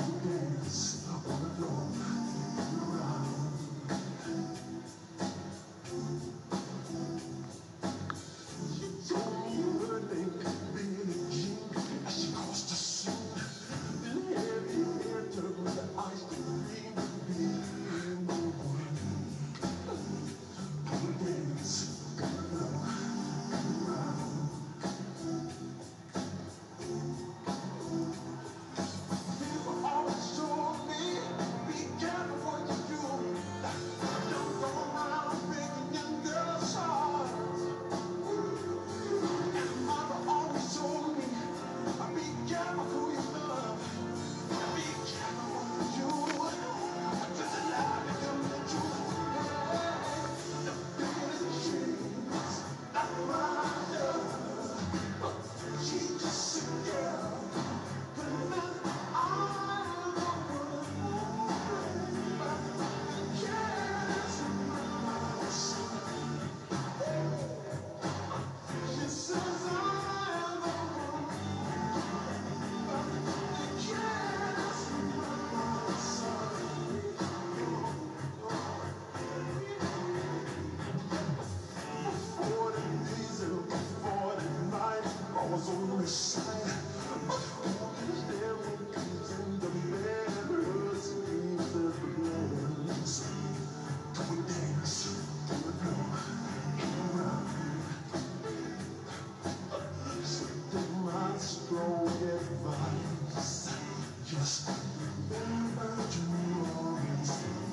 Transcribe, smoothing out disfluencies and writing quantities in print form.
dance on the floor around. She told me her name, Billie Jean, as she crossed the scene. The heavy hair turned with the ice cream in the wind. On the dance on the floor around. People always told me, be careful what you do. Don't go around breaking young girls' hearts. And mother always told me, be careful who you love. Be careful what you do. Till the lie becomes the truth. The biggest dreams of my love. She's just a girl. I was on the side. Always there when comes in the man who screams the blends. Do a dance, do a blow, around. So take my strong advice. Just remember to always